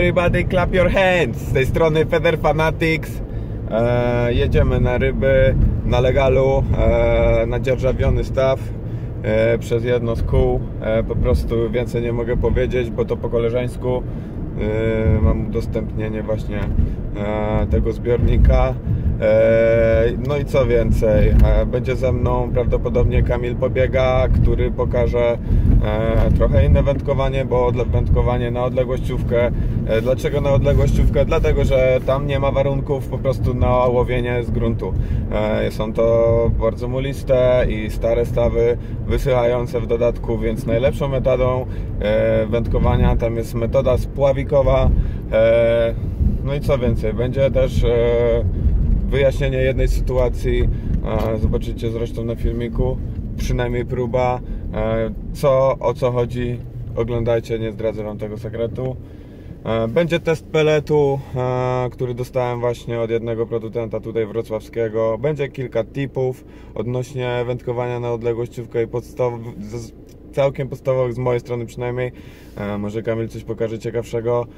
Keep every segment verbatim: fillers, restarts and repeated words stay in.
Everybody clap your hands! Z tej strony Feather Fanatics. e, Jedziemy na ryby, na legalu, e, na dzierżawiony staw, e, przez jedno z kół. e, Po prostu więcej nie mogę powiedzieć, bo to po koleżeńsku. e, Mam udostępnienie właśnie e, tego zbiornika. No i co więcej, będzie ze mną prawdopodobnie Kamil Pobiega, który pokaże trochę inne wędkowanie, bo wędkowanie na odległościówkę. Dlaczego na odległościówkę? Dlatego, że tam nie ma warunków po prostu na łowienie z gruntu. Są to bardzo muliste i stare stawy, wysychające w dodatku, więc najlepszą metodą wędkowania tam jest metoda spławikowa. No i co więcej, będzie też wyjaśnienie jednej sytuacji, zobaczycie zresztą na filmiku, przynajmniej próba, co, o co chodzi, oglądajcie, nie zdradzę wam tego sekretu. Będzie test peletu, który dostałem właśnie od jednego producenta tutaj wrocławskiego. Będzie kilka tipów odnośnie wędkowania na odległościówkę i podstaw, całkiem podstawowych z mojej strony przynajmniej. Może Kamil coś pokaże ciekawszego.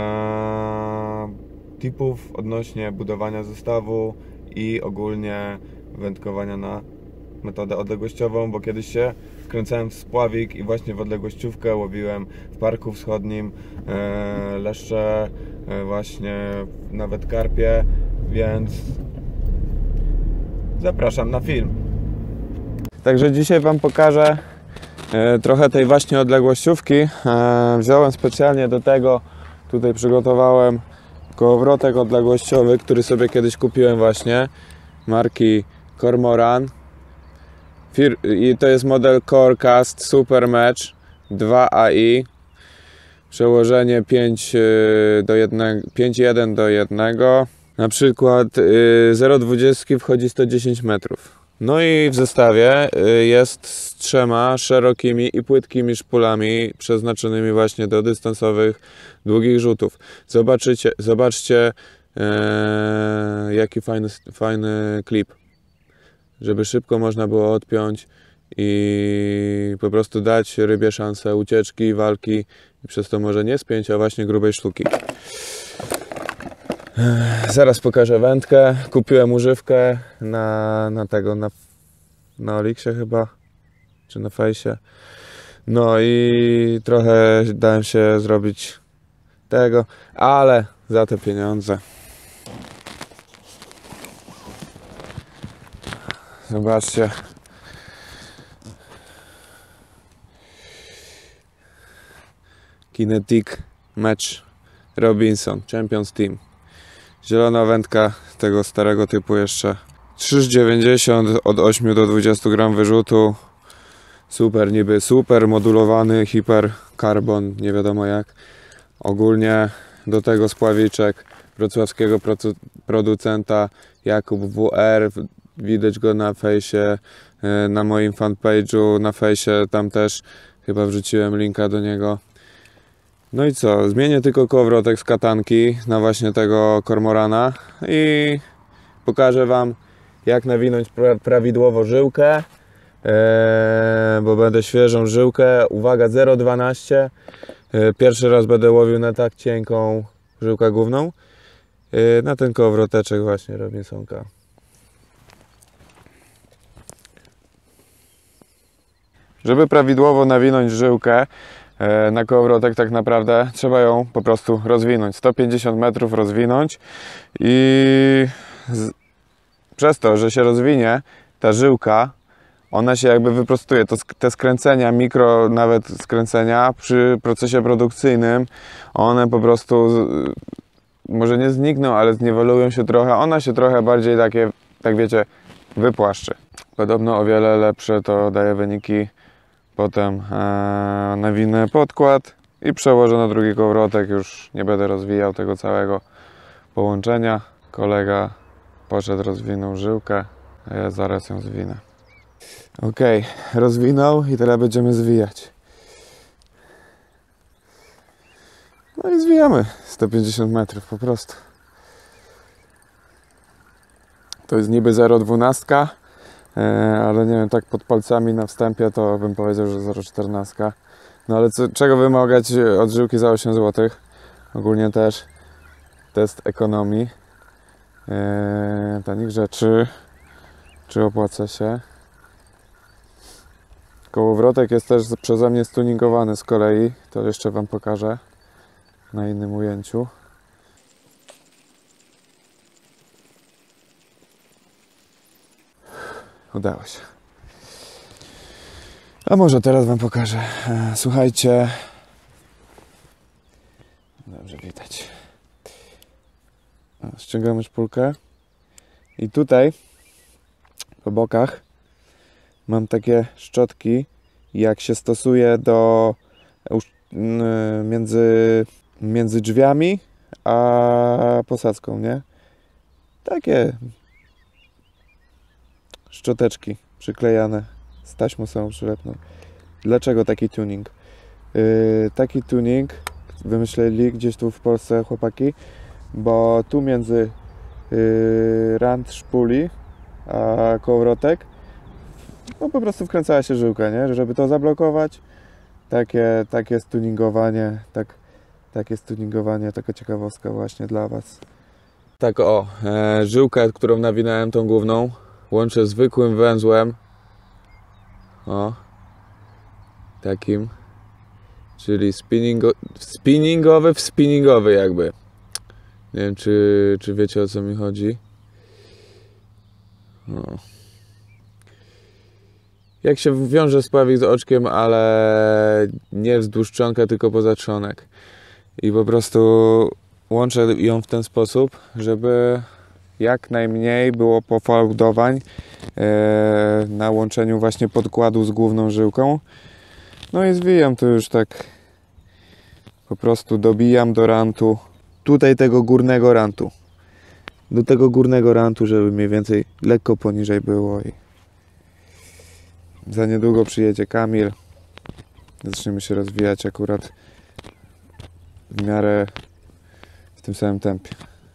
Tipów odnośnie budowania zestawu i ogólnie wędkowania na metodę odległościową, bo kiedyś się wkręcałem w spławik i właśnie w odległościówkę łowiłem w Parku Wschodnim e, leszcze, e, właśnie nawet karpie, więc zapraszam na film. Także dzisiaj wam pokażę e, trochę tej właśnie odległościówki. E, wziąłem specjalnie do tego, tutaj przygotowałem kołowrotek odległościowy, który sobie kiedyś kupiłem właśnie, marki Cormoran. I to jest model Corecast Super Match dwa A I. Przełożenie pięć jeden do jednego. Na przykład zero przecinek dwadzieścia wchodzi sto dziesięć metrów. No i w zestawie jest z trzema szerokimi i płytkimi szpulami przeznaczonymi właśnie do dystansowych, długich rzutów. Zobaczycie, zobaczcie e, jaki fajny, fajny klip, żeby szybko można było odpiąć i po prostu dać rybie szansę ucieczki, walki i przez to może nie spięć, a właśnie grubej sztuki. Zaraz pokażę wędkę. Kupiłem używkę na, na tego, na, na Oliksie chyba, czy na Fejsie. No i trochę dałem się zrobić tego, ale za te pieniądze. Zobaczcie. Kinetic Match Robinson Champions Team. Zielona wędka tego starego typu jeszcze. trzy dziewięćdziesiąt od ośmiu do dwudziestu gram wyrzutu. Super niby, super modulowany hiperkarbon, nie wiadomo jak. Ogólnie do tego spławiczek wrocławskiego producenta Jakub W R. Widać go na fejsie, na moim fanpage'u, na fejsie, tam też chyba wrzuciłem linka do niego. No i co, zmienię tylko kołowrotek z katanki na właśnie tego Cormorana i pokażę wam, jak nawinąć pra prawidłowo żyłkę, eee, bo będę świeżą żyłkę, uwaga, zero przecinek dwanaście, eee, pierwszy raz będę łowił na tak cienką żyłkę główną, eee, na ten kołowroteczek właśnie Robinsonka. Żeby prawidłowo nawinąć żyłkę na kołowrotek, tak naprawdę trzeba ją po prostu rozwinąć. sto pięćdziesiąt metrów rozwinąć i z... przez to, że się rozwinie ta żyłka, ona się jakby wyprostuje. To te skręcenia, mikro nawet skręcenia przy procesie produkcyjnym, one po prostu może nie znikną, ale zniwelują się trochę. Ona się trochę bardziej takie, tak wiecie, wypłaszczy. Podobno o wiele lepsze to daje wyniki. Potem e, nawinę podkład i przełożę na drugi kołowrotek. Już nie będę rozwijał tego całego połączenia. Kolega poszedł, rozwinął żyłkę, a ja zaraz ją zwinę. Ok, rozwinął i teraz będziemy zwijać. No i zwijamy sto pięćdziesiąt metrów po prostu. To jest niby zero przecinek dwanaście. Ale nie wiem, tak pod palcami na wstępie to bym powiedział, że zero przecinek czternaście. No ale co, czego wymagać od żyłki za osiem złotych? ogólnie też test ekonomii eee, tanich rzeczy, czy opłaca się. Kołowrotek jest też przeze mnie stuningowany z kolei, to jeszcze Wam pokażę na innym ujęciu. Udało się. A może teraz Wam pokażę. Słuchajcie. Dobrze widać. Ściągamy szpulkę. I tutaj po bokach mam takie szczotki, jak się stosuje do między, między drzwiami a posadzką, nie? Takie szczoteczki przyklejane z taśmą samą przylepną. Dlaczego taki tuning? Yy, taki tuning wymyśleli gdzieś tu w Polsce chłopaki, bo tu między yy, rand szpuli a kołowrotek no po prostu wkręcała się żyłka, nie? Żeby to zablokować. Takie, takie stuningowanie, tak, takie stuningowanie, taka ciekawostka właśnie dla Was. Tak o, e, żyłkę, którą nawinąłem tą główną, łączę zwykłym węzłem. O, takim, czyli spinningo, spinningowy w spinningowy jakby. Nie wiem, czy, czy wiecie, o co mi chodzi. O. Jak się wiąże spławik z oczkiem, ale nie wzdłuż członka, tylko poza członek. I po prostu łączę ją w ten sposób, żeby jak najmniej było pofałdowań e, na łączeniu właśnie podkładu z główną żyłką. No i zwijam to już tak, po prostu dobijam do rantu, tutaj tego górnego rantu. Do tego górnego rantu, żeby mniej więcej lekko poniżej było. I za niedługo przyjedzie Kamil. Zaczniemy się rozwijać akurat w miarę w tym samym tempie.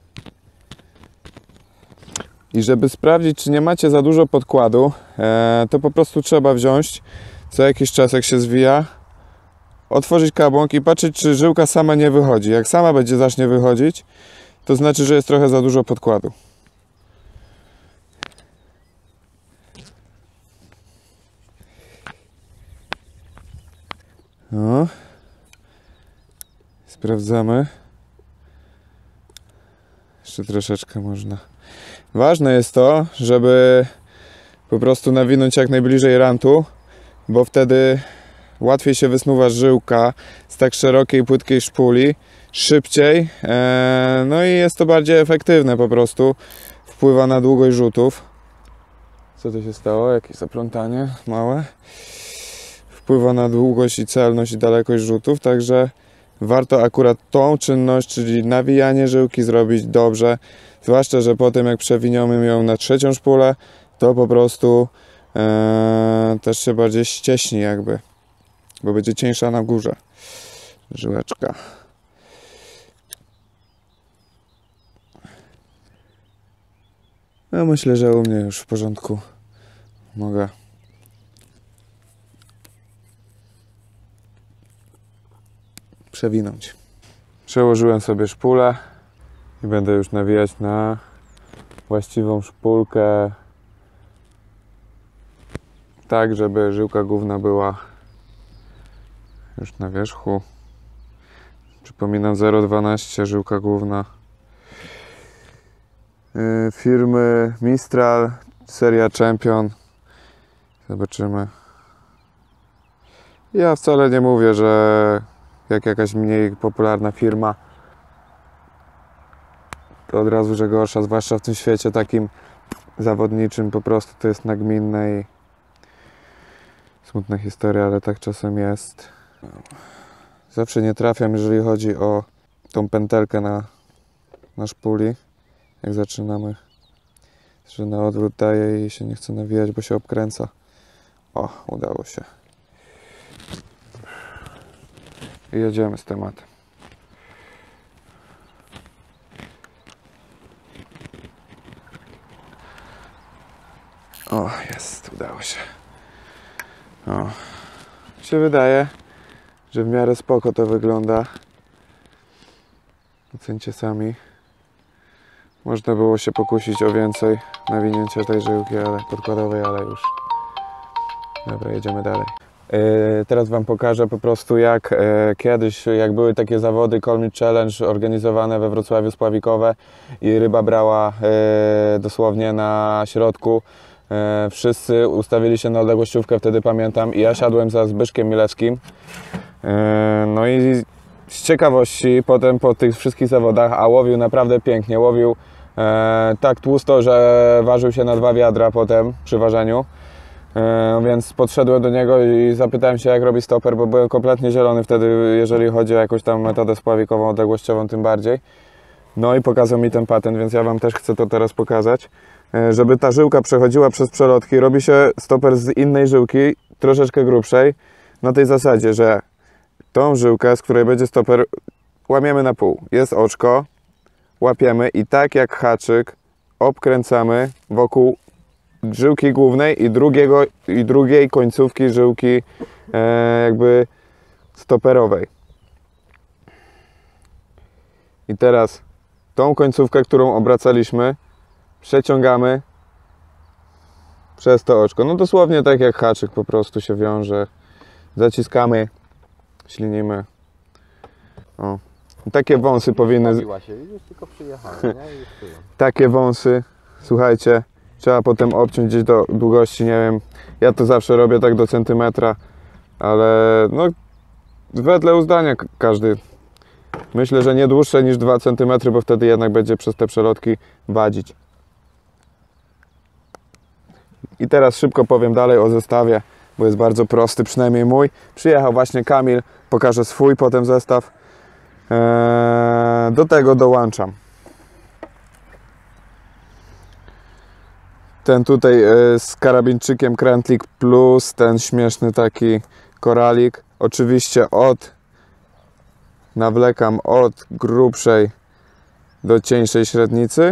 I żeby sprawdzić, czy nie macie za dużo podkładu, to po prostu trzeba wziąć co jakiś czas, jak się zwija, otworzyć kabłąk i patrzeć, czy żyłka sama nie wychodzi. Jak sama będzie zacznie wychodzić, to znaczy, że jest trochę za dużo podkładu. No. Sprawdzamy. Jeszcze troszeczkę można. Ważne jest to, żeby po prostu nawinąć jak najbliżej rantu, bo wtedy łatwiej się wysnuwa żyłka z tak szerokiej, płytkiej szpuli, szybciej, no i jest to bardziej efektywne po prostu, wpływa na długość rzutów. Co to się stało? Jakieś zaplątanie małe. Wpływa na długość i celność i dalekość rzutów, także warto akurat tą czynność, czyli nawijanie żyłki, zrobić dobrze, zwłaszcza, że potem jak przewiniemy ją na trzecią szpulę, to po prostu e, też się bardziej ścieśni jakby, bo będzie cieńsza na górze żyłeczka. No myślę, że u mnie już w porządku. Mogę przewinąć. Przełożyłem sobie szpulę i będę już nawijać na właściwą szpulkę, tak żeby żyłka główna była już na wierzchu. Przypominam, zero dwanaście żyłka główna yy, firmy Mistral, seria Champion. Zobaczymy. Ja wcale nie mówię, że jak jakaś mniej popularna firma to od razu, że gorsza, zwłaszcza w tym świecie takim zawodniczym, po prostu to jest nagminne i smutna historia, ale tak czasem jest. Zawsze nie trafiam, jeżeli chodzi o tą pętelkę na, na szpuli, jak zaczynamy, że na odwrót daje i się nie chce nawijać, bo się obkręca. O, udało się. I jedziemy z tematem. O, jest, udało się. O, się wydaje, że w miarę spoko to wygląda. Ocencie sami. Można było się pokusić o więcej nawinięcia tej żyłki ale, podkładowej, ale już. Dobra, jedziemy dalej. Yy, teraz Wam pokażę po prostu jak yy, kiedyś, jak były takie zawody Call Me Challenge organizowane we Wrocławiu spławikowe i ryba brała yy, dosłownie na środku. Yy, wszyscy ustawili się na odległościówkę, wtedy pamiętam, i ja siadłem za Zbyszkiem Milewskim. Yy, no i z ciekawości potem po tych wszystkich zawodach, a łowił naprawdę pięknie, łowił e, tak tłusto, że ważył się na dwa wiadra potem przy ważeniu. E, więc podszedłem do niego i zapytałem się, jak robi stoper, bo byłem kompletnie zielony wtedy, jeżeli chodzi o jakąś tam metodę spławikową, odległościową tym bardziej. No i pokazał mi ten patent, więc ja Wam też chcę to teraz pokazać. E, żeby ta żyłka przechodziła przez przelotki, robi się stoper z innej żyłki, troszeczkę grubszej, na tej zasadzie, że tą żyłkę, z której będzie stoper, łamiemy na pół. Jest oczko, łapiemy i tak jak haczyk obkręcamy wokół żyłki głównej i, drugiego, i drugiej końcówki żyłki e, jakby stoperowej. I teraz tą końcówkę, którą obracaliśmy, przeciągamy przez to oczko. No dosłownie tak jak haczyk po prostu się wiąże. Zaciskamy, ślinimy. O. Takie wąsy powinny... Się, już tylko przyjechałem, nie? Już takie wąsy, słuchajcie, trzeba potem obciąć gdzieś do długości, nie wiem, ja to zawsze robię tak do centymetra, ale no wedle uznania każdy. Myślę, że nie dłuższe niż dwa centymetry, bo wtedy jednak będzie przez te przelotki wadzić. I teraz szybko powiem dalej o zestawie, bo jest bardzo prosty, przynajmniej mój. Przyjechał właśnie Kamil, pokażę swój potem zestaw. Eee, do tego dołączam ten tutaj e, z karabinczykiem Krętlik plus ten śmieszny taki koralik. Oczywiście od nawlekam od grubszej do cieńszej średnicy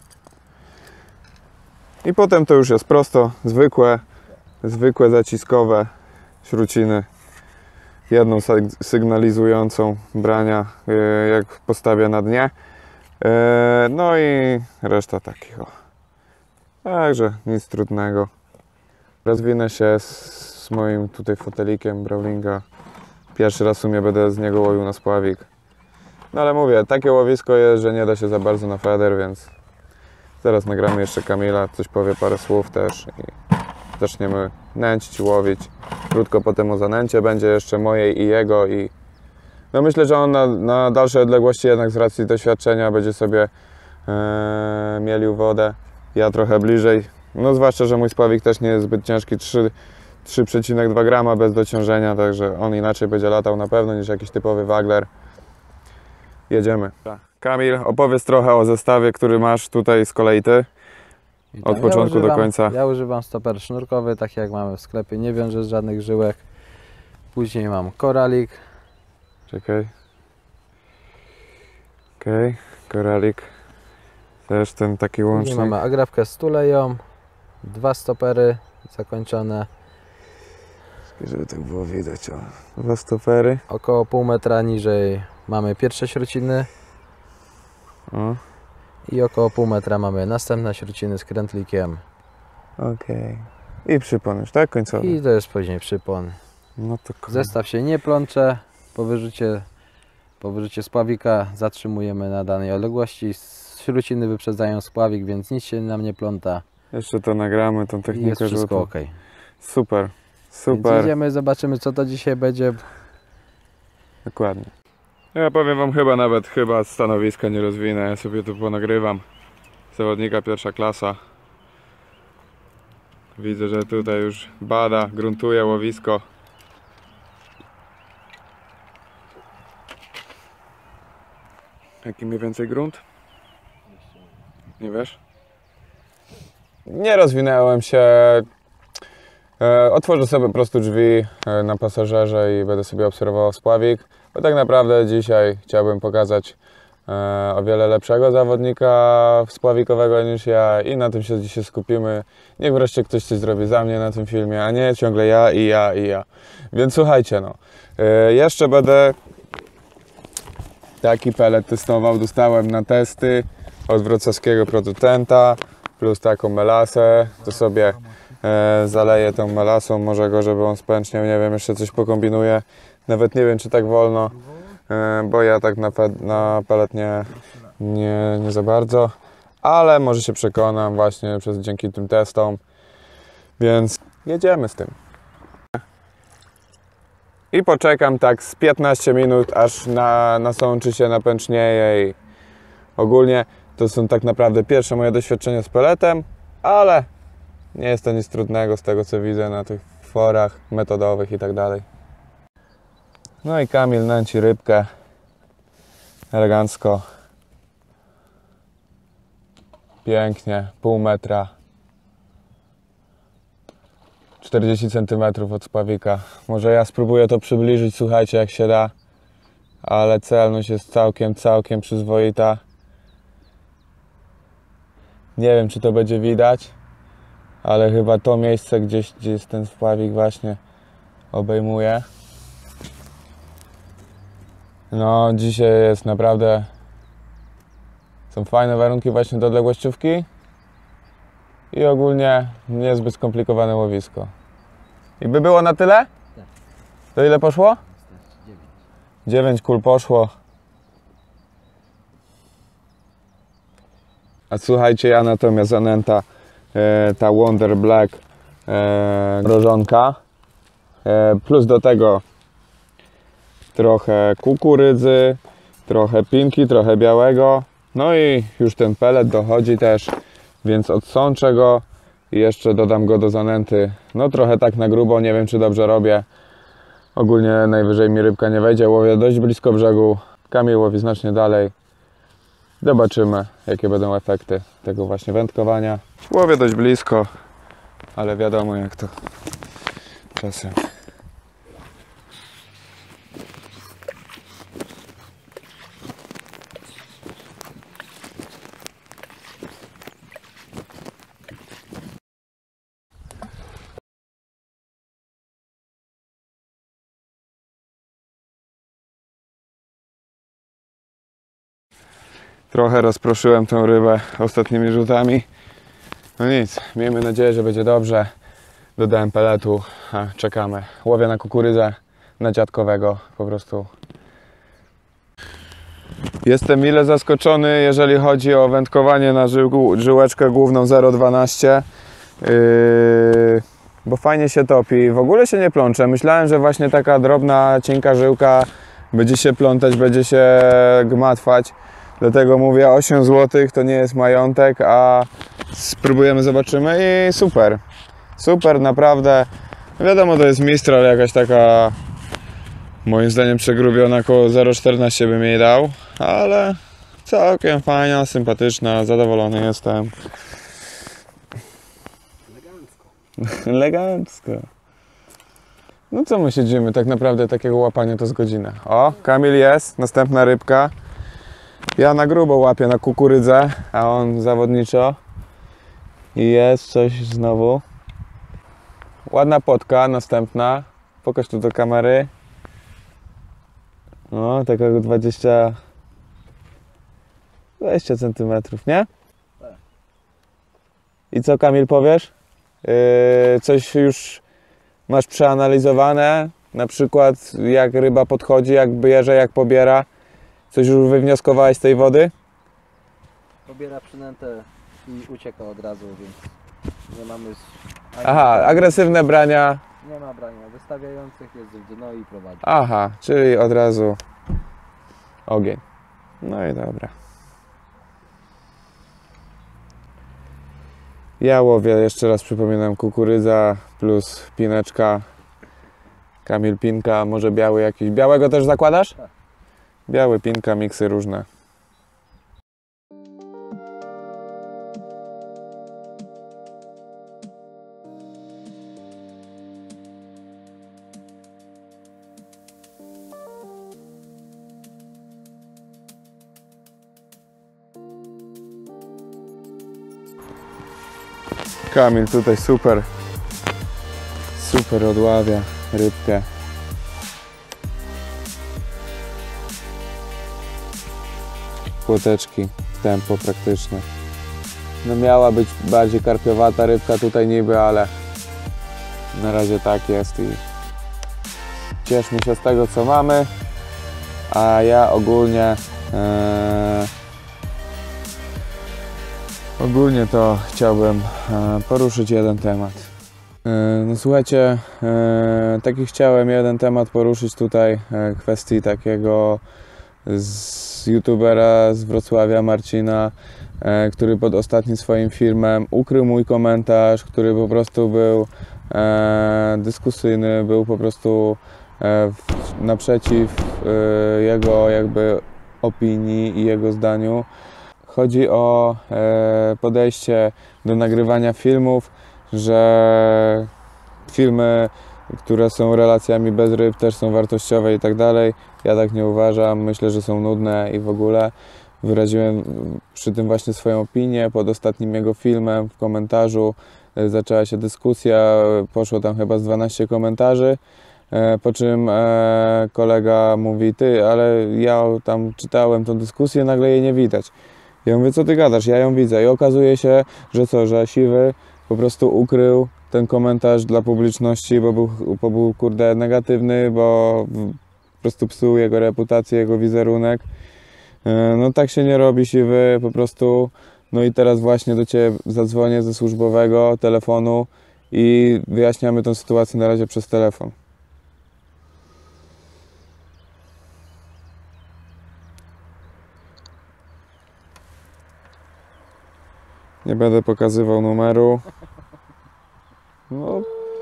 i potem to już jest prosto, zwykłe zwykłe zaciskowe śruciny, jedną sygnalizującą brania, jak postawię na dnie, no i reszta takich. O. Także nic trudnego. Rozwinę się z moim tutaj fotelikiem Brawlinga. Pierwszy raz w sumie będę z niego łowił na spławik. No ale mówię, takie łowisko jest, że nie da się za bardzo na feder, więc zaraz nagramy jeszcze Kamila, coś powie parę słów też i zaczniemy nęcić, łowić. Krótko potem o zanęcie będzie jeszcze mojej i jego i no myślę, że on na, na dalszej odległości jednak z racji doświadczenia będzie sobie e, mielił wodę. Ja trochę bliżej, no zwłaszcza, że mój spławik też nie jest zbyt ciężki, trzy przecinek dwa grama bez dociążenia, także on inaczej będzie latał na pewno niż jakiś typowy wagler. Jedziemy. Kamil, opowiedz trochę o zestawie, który masz tutaj z kolei ty. Od początku ja używam, do końca. Ja używam stoper sznurkowy, tak jak mamy w sklepie, nie wiąże z żadnych żyłek. Później mam koralik. Czekaj. Okej, okay. Koralik. Też ten taki łącznik. Później mamy agrafkę z tuleją, dwa stopery zakończone. Żeby tak było widać, o. Dwa stopery. Około pół metra niżej mamy pierwsze śruciny. O. I około pół metra mamy następne śruciny z krętlikiem. Okej. Okay. I przypon już, tak? Końcowy. I to jest później przypon. No to Zestaw się nie plącze. Po wyrzucie, po wyrzucie spławika zatrzymujemy na danej odległości. Śruciny wyprzedzają spławik, więc nic się nam nie pląta. Jeszcze to nagramy, tą technikę. Jest wszystko to... ok. Super, super. Więc idziemy, zobaczymy co to dzisiaj będzie. Dokładnie. Ja powiem wam, chyba nawet chyba stanowiska nie rozwinę, ja sobie to ponagrywam. Zawodnika pierwsza klasa. Widzę, że tutaj już bada, gruntuje łowisko. Jaki mniej więcej grunt? Nie wiesz? Nie rozwinęłem się. E, otworzę sobie po prostu drzwi e, na pasażerze i będę sobie obserwował spławik. Bo tak naprawdę dzisiaj chciałbym pokazać e, o wiele lepszego zawodnika spławikowego niż ja i na tym się dzisiaj skupimy. Niech wreszcie ktoś coś zrobi za mnie na tym filmie, a nie ciągle ja i ja i ja. Więc słuchajcie, no. E, jeszcze będę Taki pelet testował, dostałem na testy od wrocławskiego producenta, plus taką melasę, to sobie e, zaleję tą melasą, może go, żeby on spęczniał, nie wiem, jeszcze coś pokombinuję, nawet nie wiem, czy tak wolno, e, bo ja tak na, pe na pelet nie, nie, nie za bardzo, ale może się przekonam właśnie przez, dzięki tym testom, więc jedziemy z tym. I poczekam tak z piętnaście minut, aż na, nasączy się, napęcznieje i ogólnie to są tak naprawdę pierwsze moje doświadczenia z peletem, ale nie jest to nic trudnego z tego, co widzę na tych forach metodowych i tak dalej. No i Kamil nęci rybkę elegancko, pięknie, pół metra, czterdzieści centymetrów od spławika. Może ja spróbuję to przybliżyć, słuchajcie, jak się da, ale celność jest całkiem, całkiem przyzwoita. Nie wiem, czy to będzie widać, ale chyba to miejsce gdzieś, gdzie jest ten spławik, właśnie obejmuje. No, dzisiaj jest naprawdę, są fajne warunki właśnie do odległościówki i ogólnie niezbyt skomplikowane łowisko. I by było na tyle? Tak. To ile poszło? dziewięć. dziewięć kul poszło. A słuchajcie, ja natomiast zanęta e, ta Wonder Black e, mrożonka, e, plus do tego trochę kukurydzy, trochę pinki, trochę białego, no i już ten pelet dochodzi też, więc odsączę go i jeszcze dodam go do zanęty, no trochę tak na grubo, nie wiem, czy dobrze robię, ogólnie najwyżej mi rybka nie wejdzie, łowię dość blisko brzegu, Kamil łowi znacznie dalej. Zobaczymy, jakie będą efekty tego właśnie wędkowania. Łowię dość blisko, ale wiadomo, jak to czasem. Trochę rozproszyłem tą rybę ostatnimi rzutami. No nic, miejmy nadzieję, że będzie dobrze. Dodałem peletu, a czekamy. Łowię na kukurydzę, na dziadkowego po prostu. Jestem mile zaskoczony, jeżeli chodzi o wędkowanie na żył, żyłeczkę główną zero dwanaście. Yy, bo fajnie się topi, w ogóle się nie plączę. Myślałem, że właśnie taka drobna, cienka żyłka będzie się plątać, będzie się gmatwać. Dlatego mówię, osiem złotych to nie jest majątek, a spróbujemy, zobaczymy i super. Super, naprawdę. Wiadomo, to jest mistral, jakaś taka, moim zdaniem, przegrubiona, około zero czternaście bym jej dał, ale całkiem fajna, sympatyczna, zadowolony jestem. Elegancko. Elegancko. No co my siedzimy, tak naprawdę takiego łapania to z godzinę. O, Kamil jest, następna rybka. Ja na grubo łapię na kukurydzę, a on zawodniczo. I jest coś znowu. Ładna potka, następna. Pokaż tu do kamery. No, takiego dwadzieścia dwadzieścia centymetrów, nie? Tak. I co, Kamil, powiesz? Yy, coś już masz przeanalizowane? Na przykład jak ryba podchodzi, jak bierze, jak pobiera? Coś już wywnioskowałeś z tej wody? Pobiera przynętę i ucieka od razu, więc nie mamy... Aha, agresywne brania. Nie ma brania wystawiających, jest w dno i prowadzi. Aha, czyli od razu ogień. No i dobra. Ja łowię, jeszcze raz przypominam, kukurydza plus pineczka. Kamil pinka, może biały jakiś. Białego też zakładasz? Tak. Biały, pinka, miksy różne. Kamil tutaj super, super odławia rybkę. płoteczki, tempo praktycznie. No miała być bardziej karpiowata rybka tutaj niby, ale na razie tak jest i cieszmy się z tego, co mamy, a ja ogólnie e, ogólnie to chciałbym e, poruszyć jeden temat. E, no słuchajcie, e, taki chciałem jeden temat poruszyć tutaj, e, kwestii takiego z youtubera z Wrocławia, Marcina, e, który pod ostatnim swoim filmem ukrył mój komentarz, który po prostu był e, dyskusyjny, był po prostu e, w, naprzeciw e, jego jakby opinii i jego zdaniu. Chodzi o e, podejście do nagrywania filmów, że filmy, które są relacjami bez ryb, też są wartościowe i tak dalej. Ja tak nie uważam, myślę, że są nudne i w ogóle. Wyraziłem przy tym właśnie swoją opinię pod ostatnim jego filmem w komentarzu. Zaczęła się dyskusja, poszło tam chyba z dwanaście komentarzy, po czym kolega mówi: ty, ale ja tam czytałem tą dyskusję, nagle jej nie widać. Ja mówię: co ty gadasz, ja ją widzę. I okazuje się, że co, że Siwy po prostu ukrył ten komentarz dla publiczności, bo był, bo był kurde negatywny, bo po prostu psuł jego reputację, jego wizerunek. No tak się nie robi, Siwy, po prostu. No i teraz właśnie do Ciebie zadzwonię ze służbowego telefonu i wyjaśniamy tę sytuację na razie przez telefon. Nie będę pokazywał numeru. No,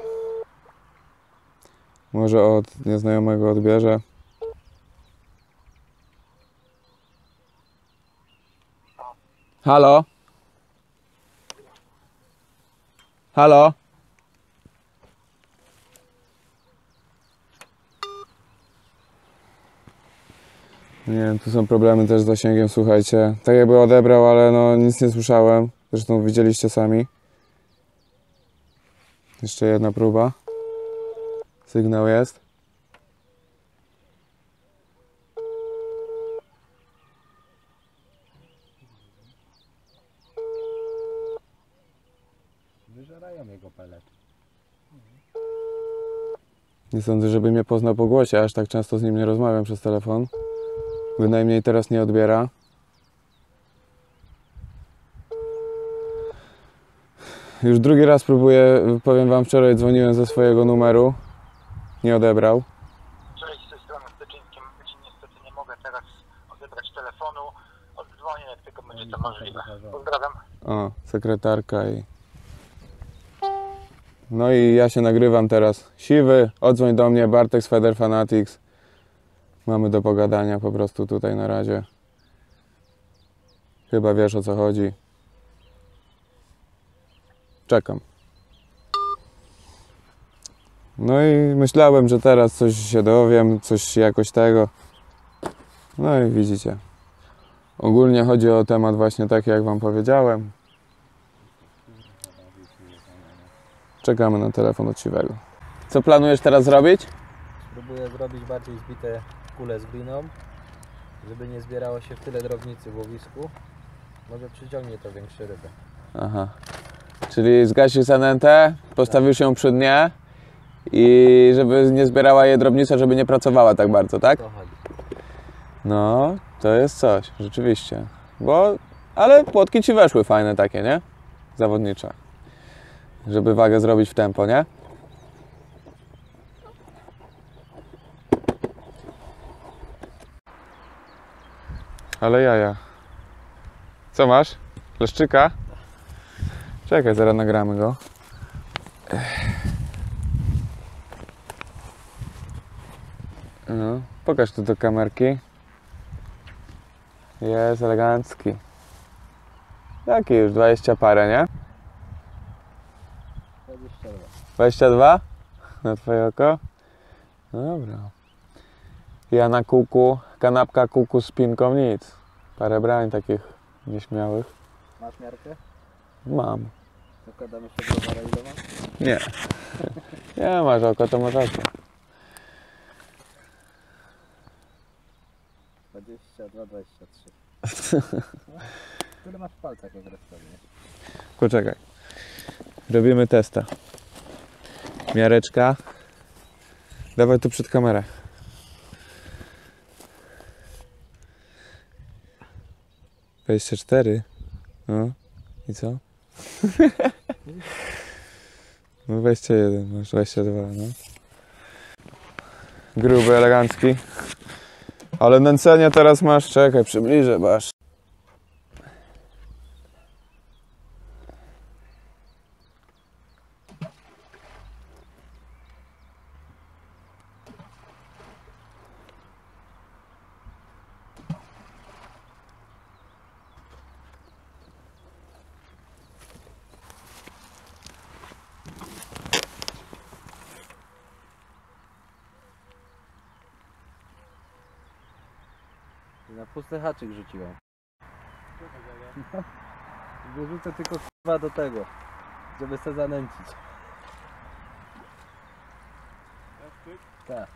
może od nieznajomego odbierze. Halo? Halo? Nie wiem, tu są problemy też z zasięgiem, słuchajcie. Tak jakby odebrał, ale no nic nie słyszałem. Zresztą widzieliście sami. Jeszcze jedna próba. Sygnał jest. Wyżerają jego pelet. Nie sądzę, żeby mnie poznał po głosie, aż tak często z nim nie rozmawiam przez telefon. Bynajmniej teraz nie odbiera. Już drugi raz próbuję, powiem wam, wczoraj dzwoniłem ze swojego numeru. Nie odebrał. Cześć, z tej strony Styczyńskim. Niestety nie mogę teraz odebrać telefonu. Oddzwonię, jak tylko będzie to możliwe. Pozdrawiam. O, sekretarka i... No i ja się nagrywam teraz. Siwy, odzwoń do mnie, Bartek z Feder Fanatics. Mamy do pogadania po prostu tutaj na razie. Chyba wiesz, o co chodzi. Czekam. No i myślałem, że teraz coś się dowiem, coś jakoś tego. No i widzicie. Ogólnie chodzi o temat właśnie taki, jak wam powiedziałem. Czekamy na telefon od Siwego. Co planujesz teraz zrobić? Spróbuję zrobić bardziej zbite kule z gliną, żeby nie zbierało się w tyle drobnicy w łowisku. Może przyciągnie to większe ryby. Aha. Czyli zgasisz zanętę, postawisz ją przy dnie i żeby nie zbierała jej drobnica, żeby nie pracowała tak bardzo, tak? To chodzi. No, to jest coś, rzeczywiście. Bo, ale płotki ci weszły fajne takie, nie? Zawodnicze. Żeby wagę zrobić w tempo, nie? Ale jaja. Co masz? Leszczyka? Czekaj, zaraz nagramy go. No, pokaż tu do kamerki. Jest elegancki. Jaki już? dwadzieścia parę, nie? dwadzieścia dwa. dwadzieścia dwa? Na twoje oko? No dobra. Ja na kuku, kanapka kuku z pinką nic. Parę brań takich nieśmiałych. Masz miarkę? Mam. Układamy się browara, ile masz? Nie. Nie masz oko, to masz oko. dwadzieścia dwa, dwadzieścia trzy. Które masz w palcach jak rozstawię? Poczekaj. Robimy testa. Miareczka. Dawaj tu przed kamerę. dwadzieścia cztery. No. I co? No dwadzieścia jeden, masz dwadzieścia dwa, no. Gruby, elegancki. Ale nęcenie teraz masz, czekaj, przybliżę, masz. Na pusty haczyk rzuciłem. Wyrzucę tylko k***a do tego, żeby se zanęcić. Tak.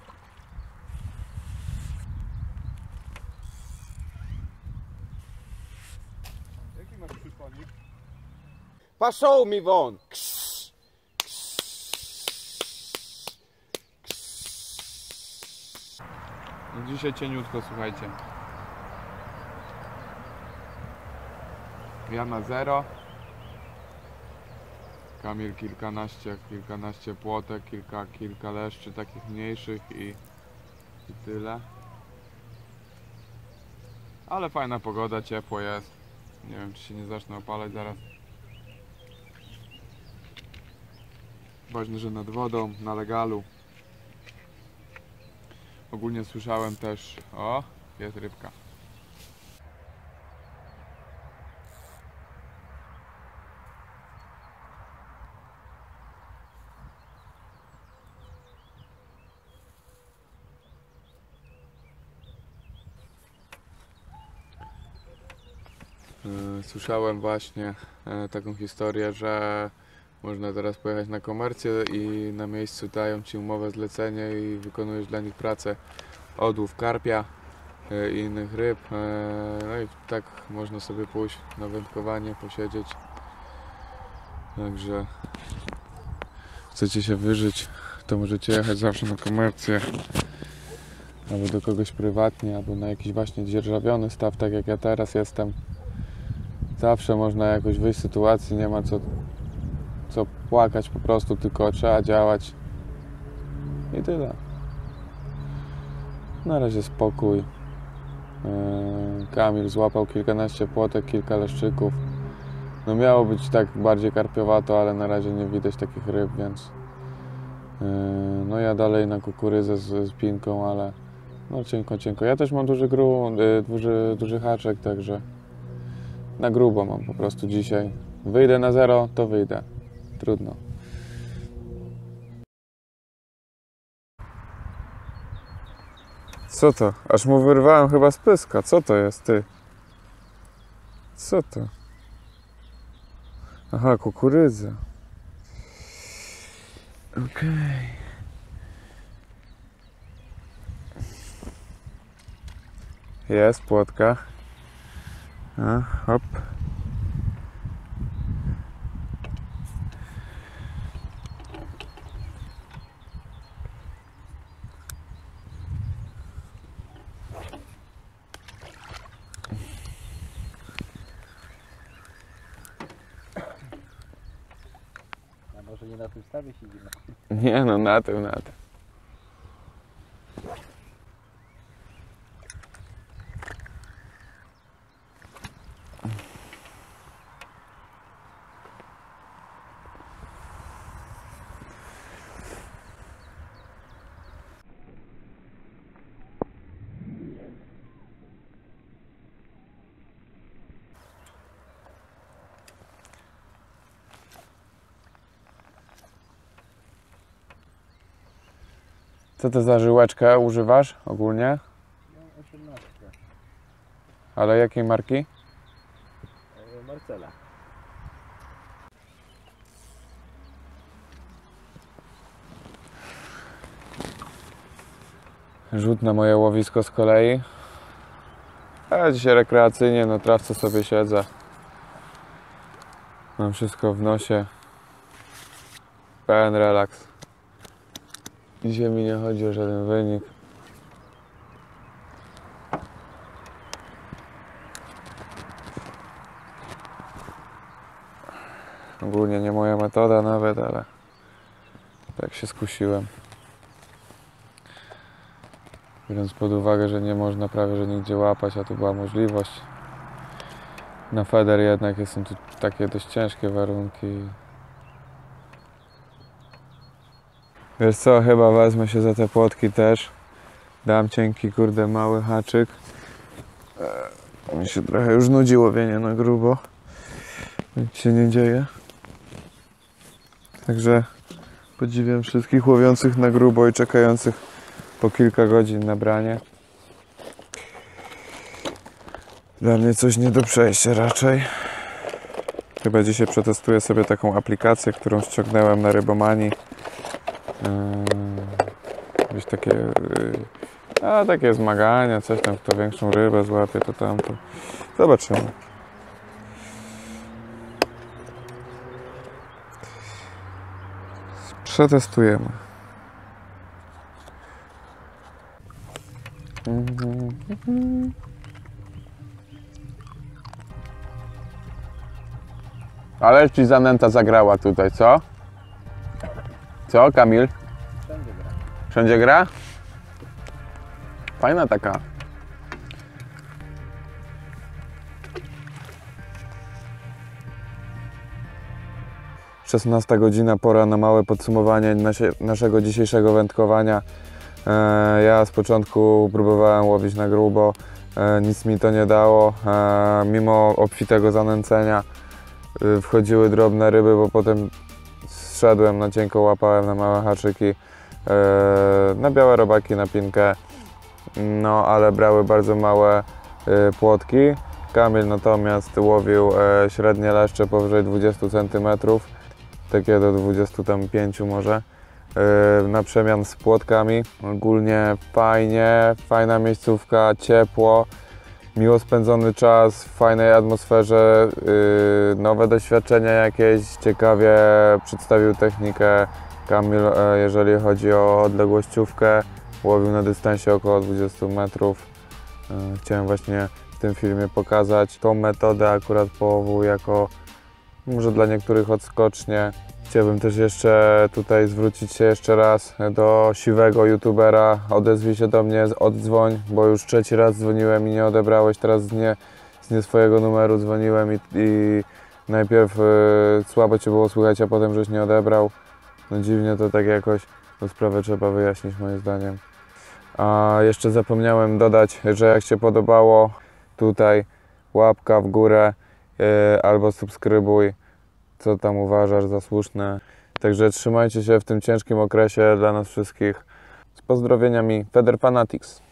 Jaki masz przyponik? Paszą mi won! Dzisiaj cieniutko, słuchajcie. Ja na zero. Kamil kilkanaście, kilkanaście płotek, kilka, kilka leszczy takich mniejszych i, i tyle. Ale fajna pogoda, ciepło jest. Nie wiem, czy się nie zacznę opalać zaraz. Ważne, że nad wodą, na legalu. Ogólnie słyszałem też... O, jest rybka. Słyszałem właśnie taką historię, że można teraz pojechać na komercję i na miejscu dają Ci umowę zlecenie i wykonujesz dla nich pracę, odłów karpia i innych ryb. No i tak można sobie pójść na wędkowanie, posiedzieć. Także chcecie się wyżyć, to możecie jechać zawsze na komercję, albo do kogoś prywatnie, albo na jakiś właśnie dzierżawiony staw, tak jak ja teraz jestem. Zawsze można jakoś wyjść z sytuacji, nie ma co, co płakać, po prostu tylko trzeba działać i tyle. Na razie spokój. Kamil złapał kilkanaście płotek, kilka leszczyków. No miało być tak bardziej karpiowato, ale na razie nie widać takich ryb, więc no ja dalej na kukurydzę z, z pinką, ale no cienko, cienko. Ja też mam duży grunt, duży, duży haczek, także na grubo mam po prostu dzisiaj. Wyjdę na zero, to wyjdę. Trudno. Co to? Aż mu wyrwałem chyba z pyska. Co to jest, ty? Co to? Aha, kukurydza. Okej. Okay. Jest płotka. A, hop. A może nie na tym stawie siedzimy? Nie no, na tym, na tym. Co to za żyłeczkę używasz ogólnie? No, osiemnaście. Ale jakiej marki? Marcela. Rzut na moje łowisko z kolei. A dzisiaj rekreacyjnie, na trawce sobie siedzę. Mam wszystko w nosie. Pełen relaks. Dzisiaj mi nie chodzi o żaden wynik. Ogólnie nie moja metoda nawet, ale tak się skusiłem. Biorąc pod uwagę, że nie można prawie że nigdzie łapać, a tu była możliwość. Na feder jednak są tu takie dość ciężkie warunki. Wiesz co, chyba wezmę się za te płotki też. Dam cienki, kurde, mały haczyk. Eee, mi się trochę już nudzi łowienie na grubo. Nic się nie dzieje. Także podziwiam wszystkich łowiących na grubo i czekających po kilka godzin na branie. Dla mnie coś nie do przejścia raczej. Chyba dzisiaj przetestuję sobie taką aplikację, którą ściągnąłem na Rybomanii. Jakieś takie, a, takie zmagania, coś tam, kto większą rybę złapie, to tamto. Zobaczymy. Przetestujemy. Ale ci zanęta zagrała tutaj, co? Co, Kamil? Wszędzie gra. Wszędzie gra? Fajna taka. szesnasta godzina, pora na małe podsumowanie nasie, naszego dzisiejszego wędkowania. E, ja z początku próbowałem łowić na grubo, e, nic mi to nie dało. E, mimo obfitego zanęcenia e, wchodziły drobne ryby, bo potem zszedłem na cienko, łapałem na małe haczyki, e, na białe robaki, na pinkę, no ale brały bardzo małe e, płotki. Kamil natomiast łowił e, średnie leszcze powyżej dwudziestu centymetrów, takie do dwudziestu pięciu może, e, na przemian z płotkami. Ogólnie fajnie, fajna miejscówka, ciepło, miło spędzony czas, w fajnej atmosferze, yy, nowe doświadczenia jakieś, ciekawie przedstawił technikę Kamil, yy, jeżeli chodzi o odległościówkę, łowił na dystansie około dwudziestu metrów. Yy, chciałem właśnie w tym filmie pokazać tą metodę akurat połowu jako może dla niektórych odskocznie. Chciałbym też jeszcze tutaj zwrócić się jeszcze raz do siwego youtubera. Odezwij się do mnie, oddzwoń, bo już trzeci raz dzwoniłem i nie odebrałeś. Teraz z nie, z nie swojego numeru dzwoniłem i, i najpierw y, słabo Cię było słychać, a potem żeś nie odebrał. No dziwnie to tak jakoś, tę sprawę trzeba wyjaśnić moim zdaniem. A jeszcze zapomniałem dodać, że jak się podobało, tutaj łapka w górę y, albo subskrybuj, co tam uważasz za słuszne. Także trzymajcie się w tym ciężkim okresie dla nas wszystkich. Z pozdrowieniami, Feder Fanatics.